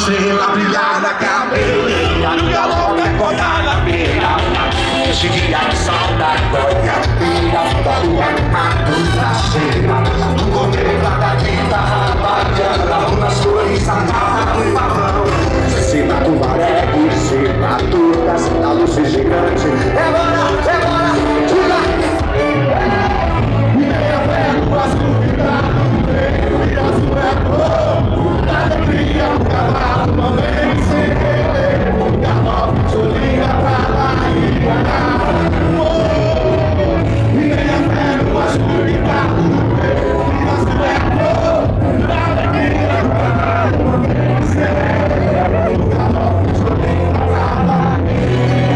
estrela brilhar na cabeça, no galope acordar na beira. Esse dia que saudade dói a pira, da lua no mato da cheira. No cometa da guitarra, bate nas cores, amarra no pavão. Se na tubaré, se na turcas, da luz gigante. É bora, tira! E meia ferro, azul vibrado, no e azul é cor. Da alegria, o cavalo não vem sem querer. O galope te liga pra lá e pra cá. E meia ferro, azul vibrado, no e azul é cor. Da alegria, o cavalo não vem sem querer. O galope te liga pra lá e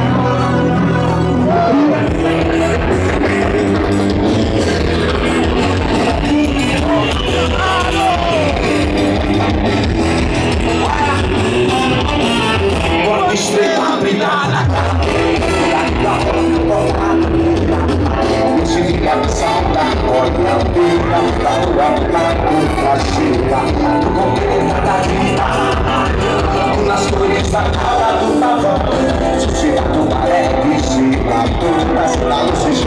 quando estrela brilhar na cabeça, esse dia que saudade pode a pena, da lua na cheia. No cometa da guitarra, nas cores da cara do pavão. Se a tubaré, se a turca, da luz